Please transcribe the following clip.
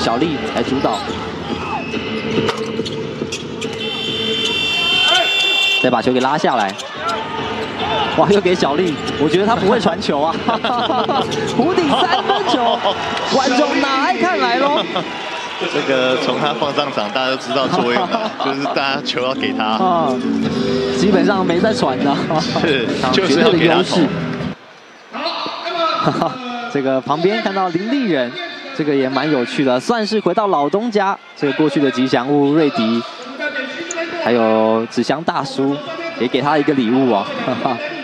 小丽来主导。再把球给拉下来。哇，又给小丽，我觉得他不会传球啊。弧顶3分球，观众哪爱看来喽？ 这个从他放上场，大家都知道作用了，就是大家球要给他。 基本上没在传的。 是，就是要给他投。 这个旁边看到林立人，这个也蛮有趣的，算是回到老东家。这个过去的吉祥物瑞迪，还有纸箱大叔，也给他一个礼物哦。